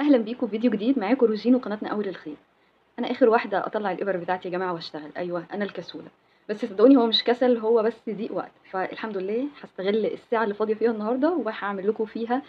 اهلا بيكم في فيديو جديد. معاكم روجين وقناتنا اول الخير. انا اخر واحده اطلع الابر بتاعتي يا جماعه واشتغل. ايوه انا الكسوله، بس صدقوني هو مش كسل، هو بس ضيق وقت. فالحمد لله هستغل الساعه اللي فاضيه فيها النهارده وهعمل لكم فيها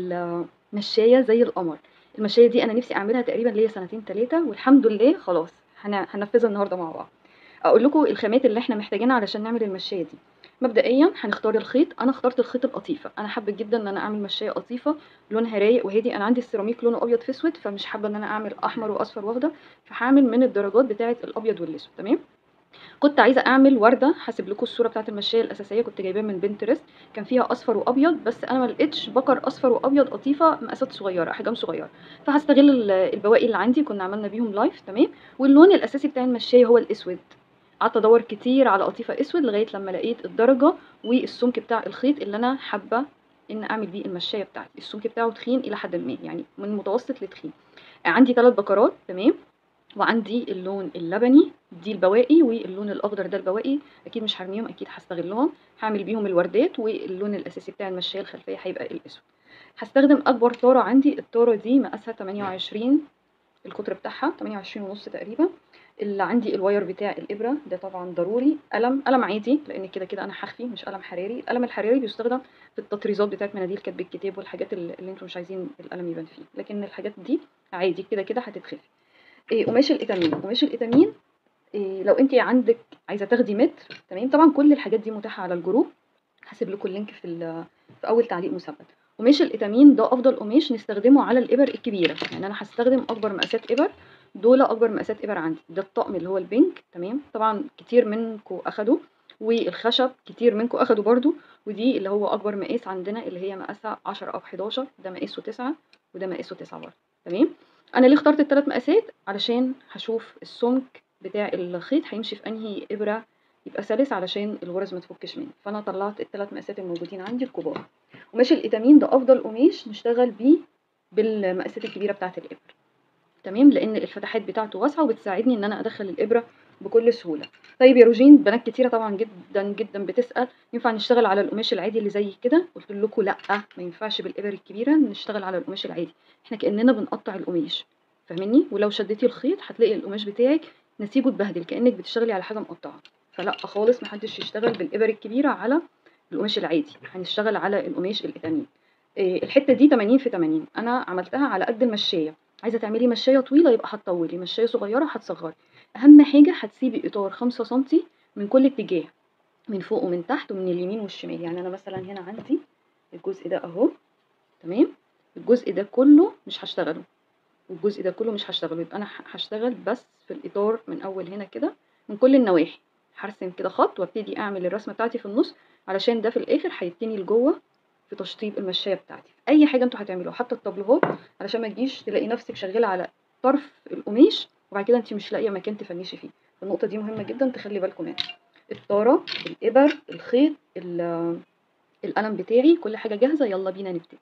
المشايه زي القمر. المشايه دي انا نفسي اعملها تقريبا ليا سنتين ثلاثه، والحمد لله خلاص هننفذها النهارده مع بعض. اقول لكم الخامات اللي احنا محتاجينها علشان نعمل المشايه دي. مبدئيا هنختار الخيط. انا اخترت الخيط القطيفه، انا حابه جدا ان انا اعمل مشايه قطيفه لونها رايق وهادي. انا عندي السيراميك لونه ابيض في اسود، فمش حابه ان انا اعمل احمر واصفر واخضر، فهعمل من الدرجات بتاعه الابيض والاسود. تمام. كنت عايزه اعمل ورده، هسيب لكم الصوره بتاعه المشايه الاساسيه، كنت جايباها من بنترست، كان فيها اصفر وابيض، بس انا ما لقيتش بكر اصفر وابيض قطيفه مقاسات صغيره احجام صغيره، فهستغل البواقي اللي عندي كنا عملنا بيهم لايف. تمام. واللون الاساسي بتاع المشايه هو الاسود. قعدت ادور كتير على قطيفه اسود لغايه لما لقيت الدرجه والسمك بتاع الخيط اللي انا حابه ان اعمل بيه المشايه بتاعتي. السمك بتاعه تخين الى حد ما، يعني من متوسط لتخين. عندي 3 بكرات. تمام. وعندي اللون اللبني دي البواقي، واللون الاخضر ده البواقي، اكيد مش هرميهم، اكيد هستغلهم، هعمل بيهم الوردات، واللون الاساسي بتاع المشايه الخلفيه هيبقى الاسود. هستخدم اكبر طاره عندي، الطاره دي مقاسها 28، القطر بتاعها 28 ونص تقريبا. اللي عندي الواير بتاع الابره ده طبعا ضروري، قلم عادي لان كده كده انا هخفي، مش قلم حراري. القلم الحراري بيستخدم في التطريزات بتاعت مناديل كتب الكتاب والحاجات اللي انتم مش عايزين القلم يبان فيه، لكن الحاجات دي عادي كده كده هتتخفي. قماش الاتامين. قماش الاتامين لو انت عندك عايزه تاخدي متر. تمام. طبعا كل الحاجات دي متاحه على الجروب، هسيب لكم اللينك في اول تعليق مثبت. قماش الاتامين ده افضل قماش نستخدمه على الابر الكبيره، يعني انا هستخدم اكبر مقاسات ابر، دول اكبر مقاسات ابر عندي. ده الطقم اللي هو البينك. تمام. طبعا كتير منكم اخدوا، والخشب كتير منكم اخدوا برضو. ودي اللي هو اكبر مقاس عندنا اللي هي مقاسها 10 او 11، ده مقاسه 9 وده مقاسه 9 برضه. تمام. انا ليه اخترت الثلاث مقاسات؟ علشان هشوف السمك بتاع الخيط هيمشي في انهي ابره يبقى سلس علشان الغرز ما تفكش مني، فانا طلعت الثلاث مقاسات الموجودين عندي الكبار. قماش الاتامين ده افضل قماش نشتغل بيه بالمقاسات الكبيره بتاعه الابر. تمام. لان الفتحات بتاعته واسعه وبتساعدني ان انا ادخل الابره بكل سهوله. طيب يا روجين، بنات كتيره طبعا جدا جدا بتسال ينفع نشتغل على القماش العادي اللي زي كده؟ قلت لكم لا، ما ينفعش بالابر الكبيره نشتغل على القماش العادي، احنا كاننا بنقطع القماش، فاهميني؟ ولو شديتي الخيط هتلاقي القماش بتاعك نسيجه اتبهدل كانك بتشتغلي على حاجه مقطعه. فلا خالص، محدش يشتغل بالابر الكبيره على القماش العادي، هنشتغل على القماش الاتامين. الحته دي 80 في 80 انا عملتها على قد المشايه. عايزه تعملي مشايه طويله يبقى هتطولي، مشايه صغيره هتصغري. اهم حاجه هتسيبي اطار 5 سنتي من كل اتجاه، من فوق ومن تحت ومن اليمين والشمال. يعني انا مثلا هنا عندي الجزء ده اهو. تمام. الجزء ده كله مش هشتغله، والجزء ده كله مش هشتغله، يبقى انا هشتغل بس في الاطار من اول هنا كده من كل النواحي. هرسم كده خط وابتدي اعمل الرسمه بتاعتي في النص، علشان ده في الاخر هيتني لجوه في تشطيب المشايه بتاعتي. اي حاجه انتوا هتعملوها حتى الطابلوهات، علشان ما تجيش تلاقي نفسك شغاله على طرف القماش وبعد كده انت مش لاقيه مكان تفنشي فيه. النقطه دي مهمه جدا تخلي بالكم منها. الطاره، الابر، الخيط، القلم بتاعي، كل حاجه جاهزه، يلا بينا نبتدي.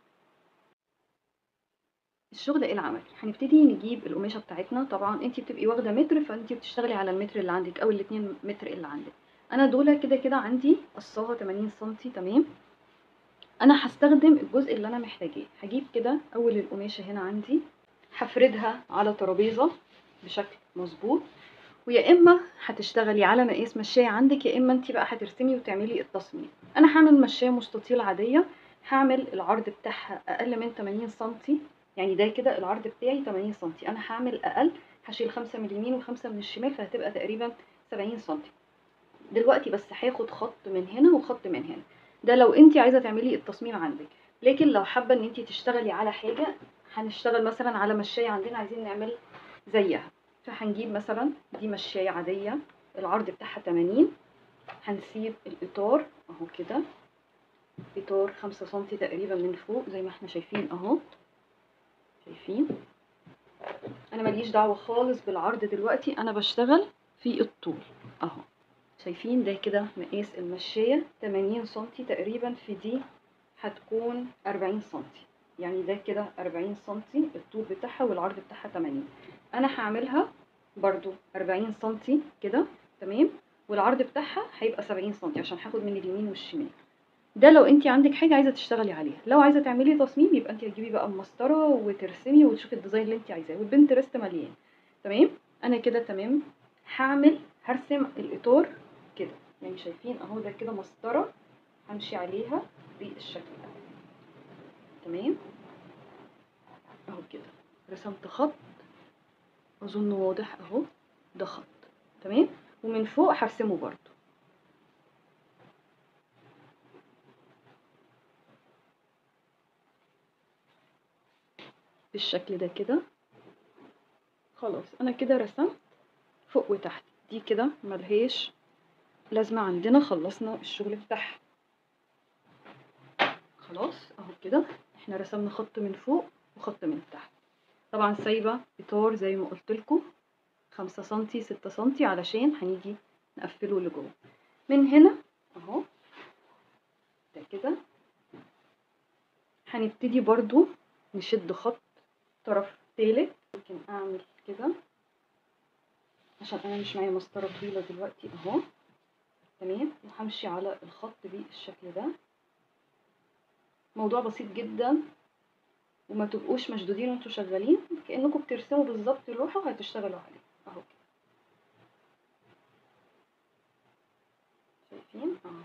الشغل العملي هنبتدي نجيب القماشه بتاعتنا. طبعا انت بتبقي واخده متر، فانت بتشتغلي على المتر اللي عندك او الاتنين متر اللي عندك. انا دول كده كده عندي قصاها 80 سنتي. تمام. انا هستخدم الجزء اللي انا محتاجاه. هجيب كده اول القماشه هنا عندي، هفردها على ترابيزه بشكل مظبوط، ويا اما هتشتغلي على مقاس مشايه عندك، يا اما انت بقى هترسمي وتعملي التصميم. انا هعمل مشايه مستطيل عاديه، هعمل العرض بتاعها اقل من 80 سنتي، يعني ده كده العرض بتاعي 80 سنتي، انا هعمل اقل، هشيل 5 من اليمين و5 من الشمال، فهتبقى تقريبا 70 سنتي. دلوقتي بس هاخد خط من هنا وخط من هنا، ده لو انت عايزه تعملي التصميم عندك. لكن لو حابه ان انت تشتغلي على حاجه، هنشتغل مثلا على مشايه عندنا عايزين نعمل زيها، فهنجيب مثلا دي مشايه عاديه العرض بتاعها 80، هنسيب الاطار اهو كده، اطار 5 سنتي تقريبا من فوق زي ما احنا شايفين اهو. شايفين؟ انا ماليش دعوه خالص بالعرض دلوقتي، انا بشتغل في الطول اهو. شايفين؟ ده كده مقاس المشاية 80 سنتي تقريبا، في دي هتكون 40 سنتي، يعني ده كده 40 سنتي الطول بتاعها والعرض بتاعها 80. انا هعملها برضو 40 سنتي كده. تمام. والعرض بتاعها هيبقى 70 سنتي عشان هاخد من اليمين والشمال. ده لو انت عندك حاجه عايزه تشتغلي عليها. لو عايزه تعملي تصميم يبقى انت هتجيبي بقى مسطره وترسمي وتشوفي الديزاين اللي انت عايزاه، والبنترست مليان. تمام. انا كده تمام. هرسم الاطار كده، يعني شايفين اهو ده كده مسطره همشي عليها بالشكل ده. تمام اهو كده رسمت خط اظن واضح اهو، ده خط. تمام. ومن فوق هرسمه برضو بالشكل ده كده. خلاص انا كده رسمت فوق وتحت، دي كده ملهاش لازمة عندنا، خلصنا الشغل بتاعها. خلاص اهو كده احنا رسمنا خط من فوق وخط من تحت. طبعا سايبة اطار زي ما قلت لكم 5 سنتي 6 سنتي علشان هنيجي نقفله لجوه. من هنا اهو ده كده هنبتدي برضو نشد خط طرف تالت. ممكن اعمل كده عشان انا مش معايا مسطره طويله دلوقتي اهو. تمام. وهمشي على الخط بالشكل ده. موضوع بسيط جدا، وما تبقوش مشدودين وانتوا شغالين، كانكم بترسموا بالظبط لوحه وهتشتغلوا عليه اهو كده. شايفين اهو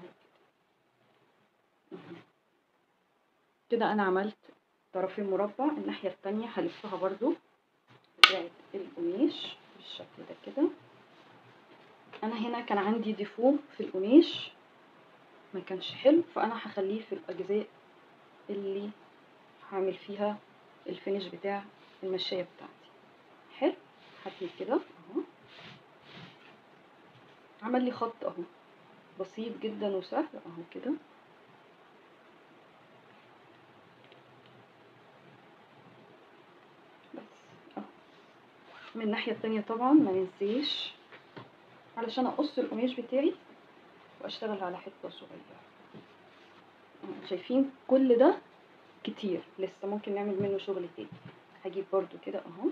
كده انا عملت طرفين مربع. الناحيه التانية هلفها برضو بتاعت القماش بالشكل ده كده. انا هنا كان عندي ديفو في القماش ما كانش حلو، فانا هخليه في الاجزاء اللي هعمل فيها الفينش بتاع المشاية بتاعتي. حلو. هبتدي كده اهو، عمل لي خط اهو بسيط جدا وسهل اهو كده. بس اهو. من الناحية التانية طبعا ما ننسيش علشان اقص القماش بتاعي واشتغل على حتة صغيرة. شايفين كل ده كتير لسه ممكن نعمل منه شغل تاني. هجيب برضو كده اهو.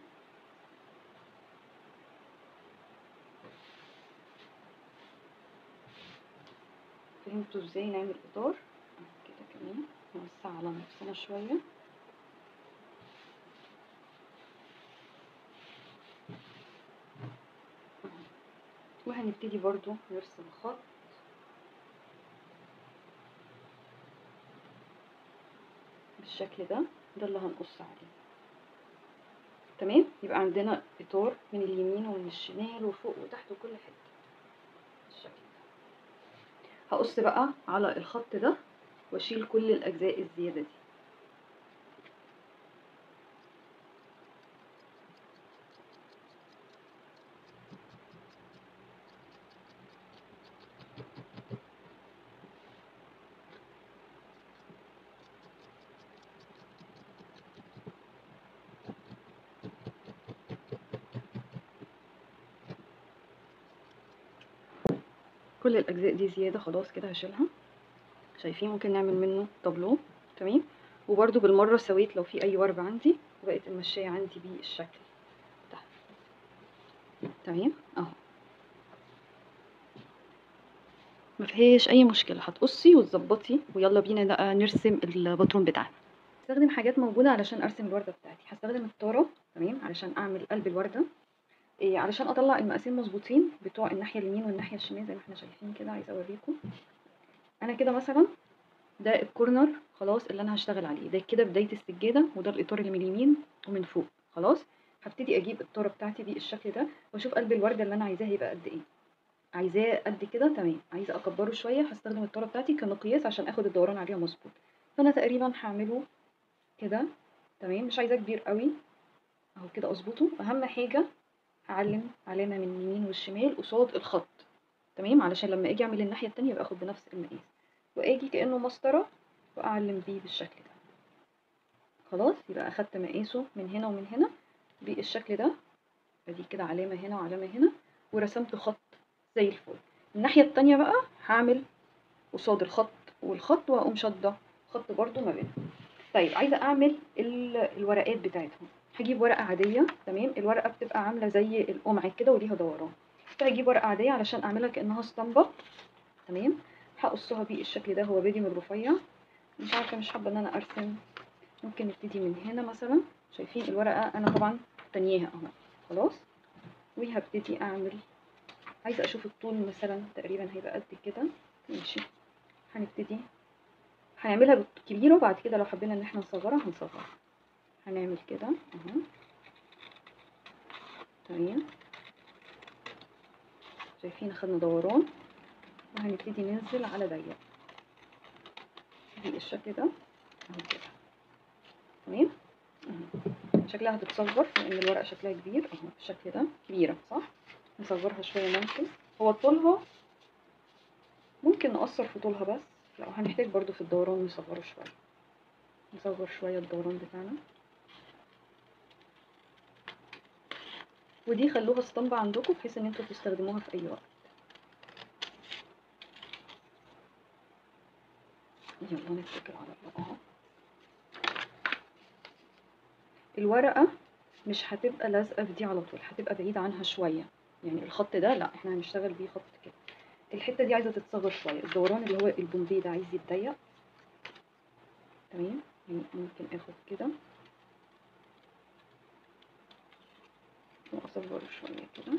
فهمتوا ازاي نعمل اطار كده كمان. نوسع على نفسنا شوية. وهنبتدي برضو نرسم خط بالشكل ده. ده اللي هنقص عليه. تمام. يبقى عندنا اطار من اليمين ومن الشمال وفوق وتحت وكل حته بالشكل ده. هقص بقى على الخط ده واشيل كل الاجزاء الزياده دي. كل الاجزاء دي زياده خلاص كده هشيلها. شايفين ممكن نعمل منه طابلو. تمام. وبرده بالمره سويت لو في اي ورب عندي وبقت المشايه عندي بالشكل ده. تمام اهو ما فيهاش اي مشكله. هتقصي وتظبطي ويلا بينا بقى نرسم الباترون بتاعنا. هستخدم حاجات موجوده علشان ارسم الورده بتاعتي. هستخدم الطاره تمام علشان اعمل قلب الورده. علشان اطلع المقاسين مظبوطين بتوع الناحيه اليمين والناحيه الشمال زي ما احنا شايفين كده. عايزه اوريكم انا كده مثلا ده الكورنر خلاص اللي انا هشتغل عليه. ده كده بدايه السجاده وده الاطار اللي من اليمين ومن فوق. خلاص هبتدي اجيب الطاره بتاعتي بالشكل ده واشوف قلب الورده اللي انا عايزاه هيبقى قد ايه. عايزاه قد كده تمام. عايزه اكبره شويه هستخدم الطاره بتاعتي كمقياس عشان اخد الدوران عليها مظبوط. فانا تقريبا هعمله كده. تمام. مش عايزاه كبير قوي اهو كده اظبطه. اهم حاجه هعلم علامه من اليمين والشمال قصاد الخط. تمام. علشان لما اجي اعمل الناحيه التانية يبقى اخد بنفس المقاس واجي كانه مسطره واعلم بيه بالشكل ده. خلاص يبقى اخدت مقاسه من هنا ومن هنا بالشكل ده. ادي كده علامه هنا وعلامه هنا ورسمت خط زي الفل. الناحيه التانية بقى هعمل قصاد الخط والخط واقوم شاده خط برضو ما بينهم. طيب عايزه اعمل الورقات بتاعتهم. هجيب ورقه عاديه. تمام. الورقه بتبقى عامله زي القمع كده وليها دوران. فهجيب ورقه عاديه علشان اعملها كانها اسطمبه. تمام. هقصها بالشكل ده، هو بادي من الرفيع، مش عارفه مش حابه ان انا ارسم. ممكن نبتدي من هنا مثلا، شايفين الورقه انا طبعا تانياها اهو خلاص، وهبتدي اعمل، عايزه اشوف الطول مثلا تقريبا هيبقى قد كده. ماشي، هنبتدي هنعملها كبيره، وبعد كده لو حبينا ان احنا نصغرها هنصغرها. هنعمل كده اهو تمام. شايفين اخدنا دوران، وهنبتدي ننزل على ضيق بالشكل ده اهو كده تمام. شكلها هتتصغر لان الورقه شكلها كبير اهو بالشكل ده، كبيره صح. نصغرها شويه ممكن، هو طولها ممكن نقصر في طولها، بس لو هنحتاج برضو في الدوران نصغره شويه، نصغر شويه الدوران بتاعنا. ودي خلوها اسطمبة عندكم بحيث ان انتوا تستخدموها في اي وقت. يلا نتكل على الله اهو. الورقه مش هتبقى لازقه في دي على طول، هتبقى بعيده عنها شويه، يعني الخط ده لا احنا هنشتغل بيه خط كده. الحته دي عايزه تتصغر شويه، الدوران اللي هو البومبي ده عايز يتضيق تمام. يعني ممكن اخد كده واصغره شويه كده،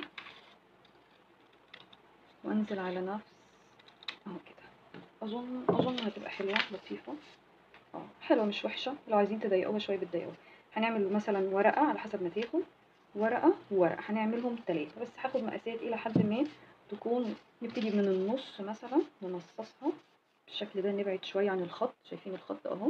وانزل على نفس اهو كده. اظن هتبقى حلوه لطيفه، حلوه مش وحشه. لو عايزين تضيقوها شويه بتضيقوها. هنعمل مثلا ورقه على حسب ما تاخد، ورقه وورقه، هنعملهم 3 بس. هاخد مقاسات الى حد ما تكون، نبتدي من النص مثلا ننصصها بالشكل ده، نبعد شويه عن الخط. شايفين الخط اهو،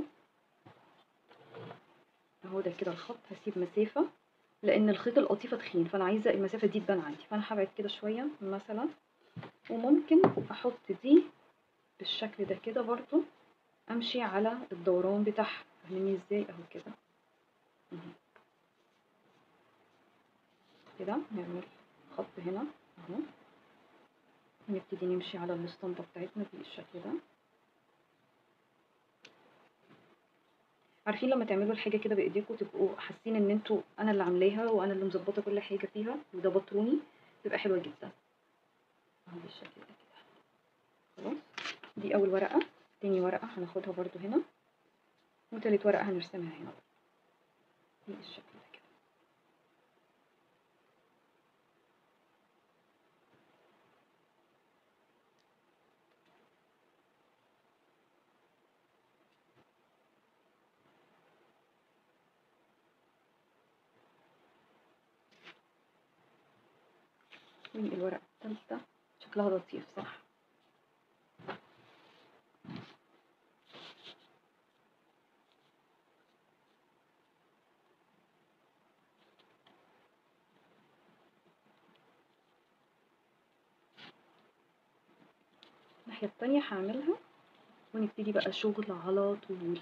اهو ده كده الخط. هسيب مسافه لان الخيط القطيفه تخين، فانا عايزه المسافه دي تبان عندي، فانا هبعد كده شويه مثلا. وممكن احط دي بالشكل ده كده برضو، امشي على الدوران بتاعها. فاهميني ازاي؟ اهو كده كده نعمل خط هنا اهو. نبتدي نمشي على الاسطمبة بتاعتنا بالشكل ده. عارفين لما تعملوا الحاجة كده بايديكم تبقوا حاسين ان انتوا انا اللي عاملاها وانا اللي مظبطة كل حاجة فيها، وده بطروني، تبقى حلوة جدا اهو بالشكل ده كده. خلاص، دي اول ورقة. تاني ورقة هناخدها برضو هنا، وتالت ورقة هنرسمها هنا بالشكل ده كده. والورقة التالتة شكلها لطيف صح؟ الناحية التانية هعملها، ونبتدي بقى شغل على طول.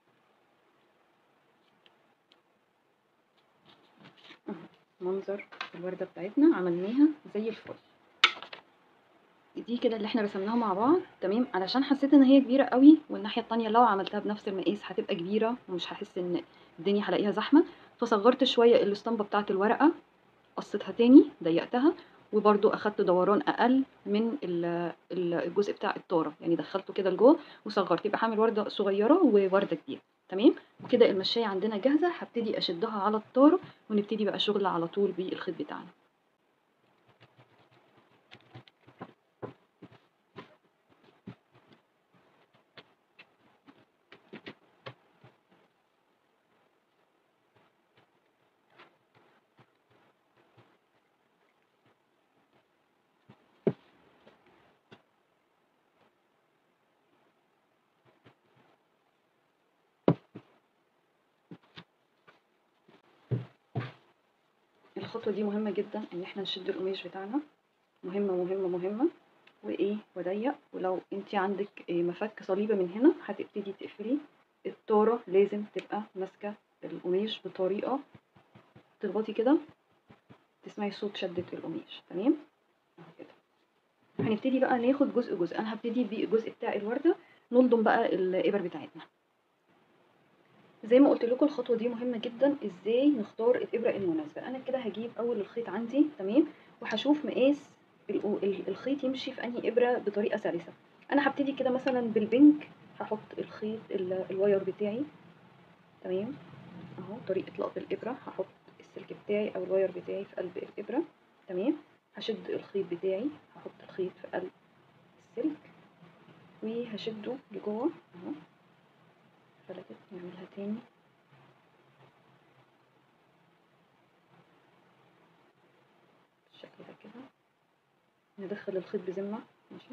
منظر الوردة بتاعتنا عملناها زي الفل. دي كده اللي احنا رسمناها مع بعض تمام. علشان حسيت ان هي كبيرة قوي، والناحية التانية لو عملتها بنفس المقاس هتبقى كبيرة ومش هحس ان الدنيا هلاقيها زحمة، فصغرت شوية الاسطمبة بتاعة الورقة، قصيتها تاني ضيقتها، وبرضو اخدت دوران اقل من الجزء بتاع الطارة، يعني دخلته كده لجوه وصغرت، يبقى هعمل وردة صغيرة ووردة كبيرة تمام. وكده المشاية عندنا جاهزة، هبتدي اشدها على الطارة ونبتدي بقى شغل على طول بالخيط بتاعنا. الخطوة دي مهمة جدا ان احنا نشد القماش بتاعنا، مهمة مهمة مهمة. وايه وضيق، ولو انت عندك مفك صليبة من هنا هتبتدي تقفلي الطارة، لازم تبقى ماسكة القماش بطريقة تضغطي كده تسمعي صوت شدة القماش تمام اهو كده. هنبتدي بقى ناخد جزء جزء. انا هبتدي بالجزء بتاع الوردة، نلضم بقى الابر بتاعتنا. زي ما قلت لكم الخطوة دي مهمة جدا، ازاي نختار الابرة المناسبة. انا كده هجيب اول الخيط عندي تمام، وهشوف مقاس الخيط يمشي في انهي ابرة بطريقة سلسة. انا هبتدي كده مثلا بالبنك، هحط الخيط الواير بتاعي. تمام، اهو طريقة لقط الابرة. هحط السلك بتاعي او الواير بتاعي في قلب الابرة. تمام، هشد الخيط بتاعي، هحط الخيط في قلب السلك وهشده لجوه اهو. فلتت، نعملها تاني. بالشكل ده كده. ندخل الخيط بذمة، ماشي،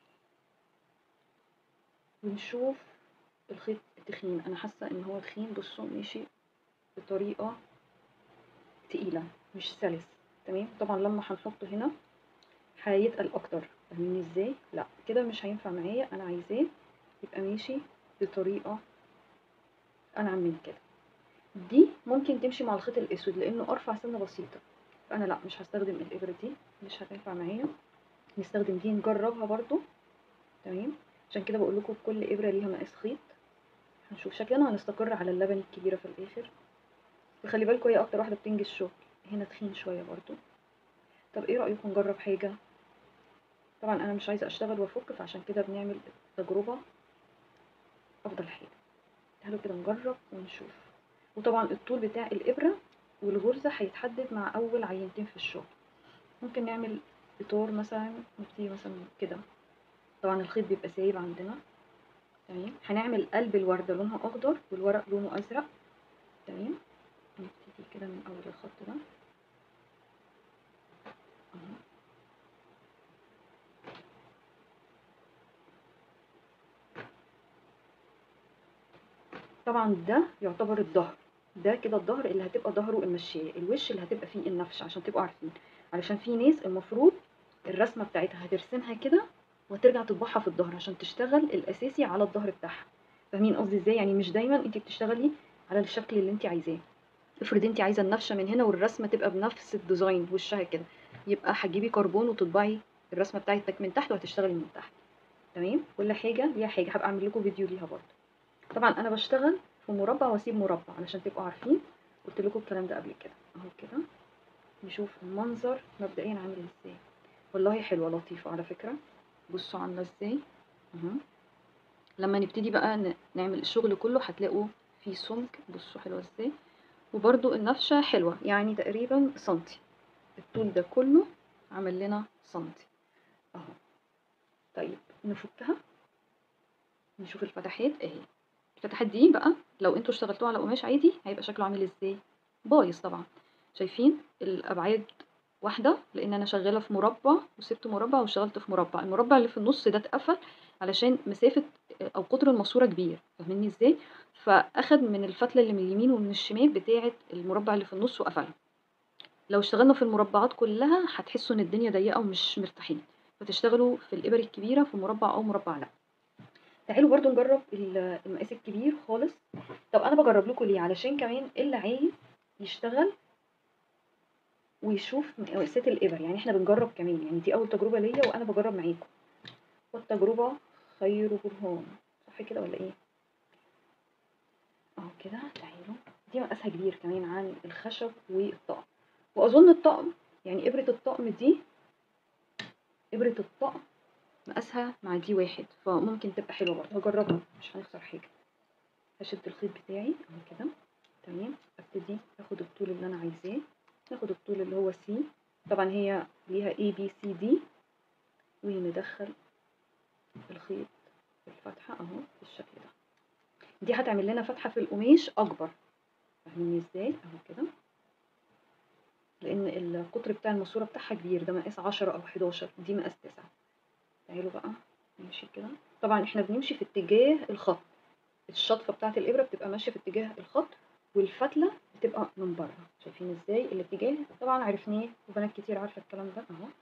ونشوف الخيط التخين. انا حاسه ان هو تخين، بصوا ماشي بطريقه تقيله مش سلس. تمام، طبعا لما هنحطه هنا هيتقل اكتر. فاهمين ازاي؟ لا كده مش هينفع معايا، انا عايزاه يبقى ماشي بطريقه انعم من كده. دي ممكن تمشي مع الخيط الاسود لانه ارفع سنه بسيطه، فانا لا مش هستخدم الابره دي، مش هتنفع معايا. نستخدم دي نجربها برضو. تمام، عشان كده بقول لكم كل ابره ليها مقاس خيط. هنشوف شكلنا، هنستقر على اللبن الكبيره في الاخر. وخلي بالكوا هي اكتر واحده بتنجز الشغل. هنا تخين شويه برضو. طب ايه رايكم نجرب حاجه؟ طبعا انا مش عايزه اشتغل وافك، فعشان كده بنعمل تجربه افضل حاجه. تعالوا كده نجرب ونشوف. وطبعا الطول بتاع الابره والغرزه هيتحدد مع اول عينتين في الشغل. ممكن نعمل اطار مثلا، نبتدي مثلا كده. طبعا الخيط بيبقى سايب عندنا. تمام، هنعمل قلب الورده لونها اخضر والورق لونه ازرق. تمام، نبتدي كده من اول الخط ده اهو. طبعا ده يعتبر الظهر. ده كده الظهر اللي هتبقى ظهره المشاية، الوش اللي هتبقى فيه النفش، عشان تبقوا عارفين. علشان في ناس المفروض الرسمة بتاعتها هترسمها كده وترجع تطبعها في الظهر عشان تشتغل الاساسي على الظهر بتاعها. فاهمين قصدي ازاي؟ يعني مش دايما انت بتشتغلي على الشكل اللي انت عايزاه. افرض انت عايزه النفشه من هنا والرسمه تبقى بنفس الديزاين وشها كده، يبقى هتجيبي كربون وتطبعي الرسمه بتاعتك من تحت وهتشتغلي من تحت. تمام، كل حاجه ليها حاجه، هبقى اعمل لكم فيديو ليها برضه. طبعا انا بشتغل في مربع واسيب مربع علشان تبقوا عارفين. قلت لكم الكلام ده قبل كده اهو كده. نشوف المنظر مبدئيا عامل ازاي. والله حلوه لطيفه على فكره. بصوا عامله ازاي اهو. لما نبتدي بقى نعمل الشغل كله هتلاقوا فيه سمك. بصوا حلوه ازاي. وبرده النفشه حلوه، يعني تقريبا سنتي. الطول ده كله عمل لنا سنتي اهو. طيب نفكها، نشوف الفتحات اهي. الفتحات دي بقى لو انتوا اشتغلتوها على قماش عادي هيبقى شكله عامل ازاي؟ بايظ طبعا. شايفين الابعاد واحده، لان انا شغاله في مربع وسبت مربع واشتغلت في مربع. المربع اللي في النص ده اتقفل علشان مسافه او قطر الماسوره كبير. فاهميني ازاي؟ فاخد من الفتله اللي من اليمين ومن الشمال بتاعه المربع اللي في النص وقفلها. لو اشتغلنا في المربعات كلها هتحسوا ان الدنيا ضيقه ومش مرتاحين، فتشتغلوا في الابر الكبيره في مربع او مربع لا. تعالوا برضو نجرب المقاس الكبير خالص. طب انا بجرب لكم ليه؟ علشان كمان اللي عايز يشتغل ويشوف مقاسات الابر. يعني احنا بنجرب كمان، يعني دي اول تجربه ليا وانا بجرب معاكم. والتجربه خير برهان، صح كده ولا ايه؟ اهو كده. تعالوا، دي مقاسها كبير كمان عن الخشب والطقم. واظن الطقم، يعني ابره الطقم دي، ابره الطقم مقاسها مع دي واحد، فممكن تبقى حلوه برضه. هجربها مش هنخسر حاجه. هشد الخيط بتاعي اهو كده. تمام، ابتدي اخد الطول اللي انا عايزاه. ناخد الطول اللي هو سي. طبعا هي ليها اي بي سي دي. وندخل الخيط في الفتحه اهو بالشكل ده. دي هتعمل لنا فتحه في القماش اكبر. فاهمين ازاي؟ اهو كده. لان القطر بتاع الماسوره بتاعها كبير، ده مقاس 10 او 11، دي مقاس 9. تعالوا بقى نمشي كده. طبعا احنا بنمشي في اتجاه الخط. الشطفه بتاعه الابره بتبقى ماشيه في اتجاه الخط، والفتله بتبقى من بره. شايفين ازاي الاتجاه؟ طبعا عرفناه وبنات كتير عارفه الكلام ده اهو.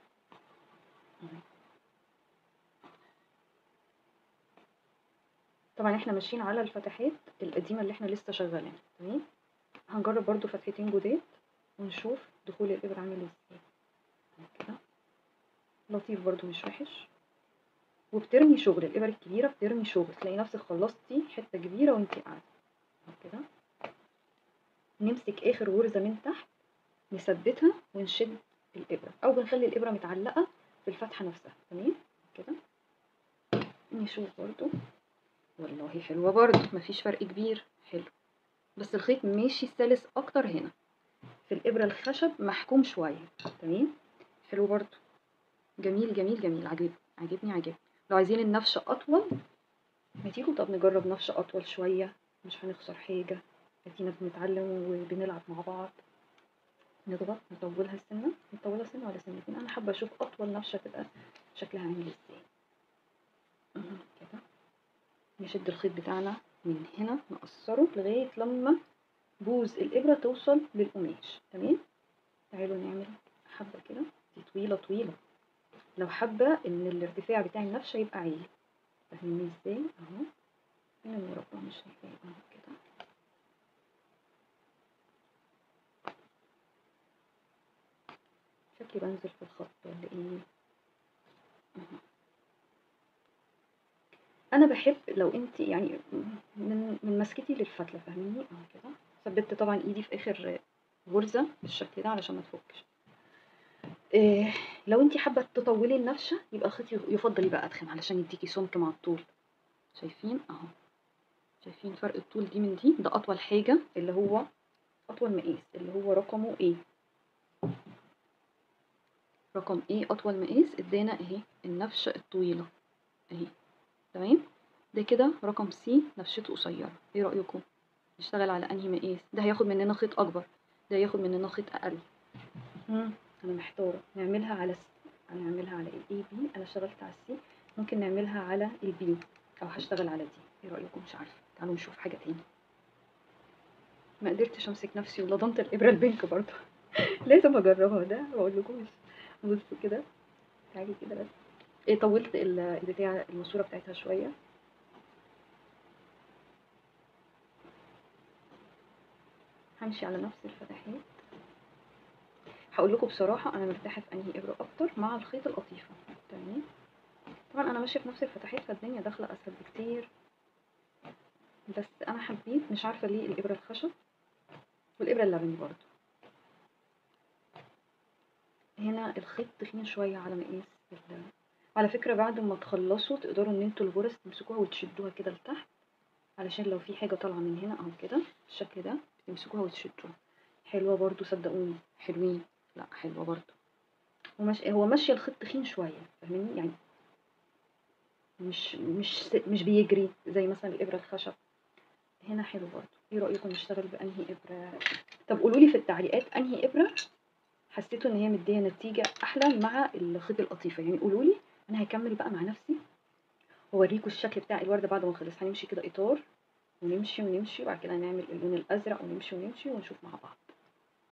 طبعا احنا ماشيين على الفتحات القديمه اللي احنا لسه شغالينها. تمام، هنجرب برضو فتحتين جداد ونشوف دخول الابره عامل ازاي. كده لطيف برضو مش وحش. وبترمي شغل الابر الكبيره، بترمي شغل، تلاقي نفسك خلصتي حته كبيره وانتي قاعده كده. نمسك اخر غرزه من تحت، نثبتها ونشد الابره، او بنخلي الابره متعلقه في الفتحه نفسها. تمام كده. نشوف برضو. والله حلوة برضو، مفيش فرق كبير، حلو. بس الخيط ماشي سلس اكتر هنا، في الابرة الخشب محكوم شوية. تمام، حلو برضو، جميل جميل جميل، عجبني. لو عايزين النفشة اطول ما تيجوا طب نجرب نفشة اطول شوية، مش هنخسر حاجة، ادينا بنتعلم وبنلعب مع بعض. نضغط نطولها سنة، نطولها سنة ولا سنتين، انا حابة اشوف اطول نفشة تبقى شكلها عامل ازاي. كده نشد الخيط بتاعنا من هنا، نقصره لغاية لما بوز الإبرة توصل للقماش. تمام، تعالوا نعمل حبة كده، دي طويلة طويلة. لو حابة ان الارتفاع بتاع النفشة يبقى عالي، فاهمين ازاي؟ اهو هنا المربع مش شايفاه، اهو كده. شكلي بنزل في الخط ولا ايه؟ اهو. انا بحب لو انت يعني من مسكتي للفتله، فاهميني؟ اهو كده. ثبت طبعا ايدي في اخر غرزه بالشكل ده علشان ما تفكش. إيه، لو انت حابه تطولي النفشه يبقى الخيط يفضل يبقى ادخن علشان يديكي سمك مع الطول. شايفين اهو؟ شايفين فرق الطول دي من دي؟ ده اطول حاجه، اللي هو اطول مقاس اللي هو رقمه ايه، رقم ايه اطول مقاس ادانا اهي النفشه الطويله اهي. تمام، ده كده رقم سي نفشته قصيره. ايه رايكم نشتغل على انهي مقاس؟ ده هياخد مننا خيط اكبر، ده هياخد مننا خيط اقل. انا محتاره، نعملها على نعملها على الاي بي، انا اشتغلت على السي، ممكن نعملها على البي او هشتغل على دي. ايه رايكم؟ مش عارفه، تعالوا نشوف حاجه تاني. ما قدرتش امسك نفسي ولضمت الابره البينك برضه. لازم اجربها، ده ما اقولكوش. بصوا كده، تعالي كده بس. ايه، طولت البتاع الماسوره بتاعتها شويه. همشي على نفس الفتحات. هقول لكم بصراحه انا مرتاحه في انهي ابره اكتر، مع الخيط القطيفه. تمام، طبعا انا ماشيه في نفس الفتحات فالدنيا داخله اسهل بكتير، بس انا حبيت مش عارفه ليه الابره الخشب والابره اللبني برضو. هنا الخيط تخين شويه على مقاس على فكره بعد ما تخلصوا تقدروا ان انتوا الغرز تمسكوها وتشدوها كده لتحت، علشان لو في حاجه طالعه من هنا اهو كده بالشكل ده تمسكوها وتشدوها. حلوه برضو صدقوني، حلوين. لا حلوه برضو، هو ماشي الخيط تخين شويه، فاهميني يعني؟ مش بيجري زي مثلا الابره الخشب. هنا حلو برضو. ايه رايكم نشتغل بانهي ابره؟ طب قولوا لي في التعليقات انهي ابره حسيتوا ان هي مديه نتيجه احلى مع الخيط القطيفه، يعني قولوا لي. انا هكمل بقى مع نفسي واوريكم الشكل بتاع الورده بعد ما نخلص. هنمشي كده اطار ونمشي ونمشي، وبعد كده هنعمل اللون الازرق ونمشي ونمشي ونشوف مع بعض.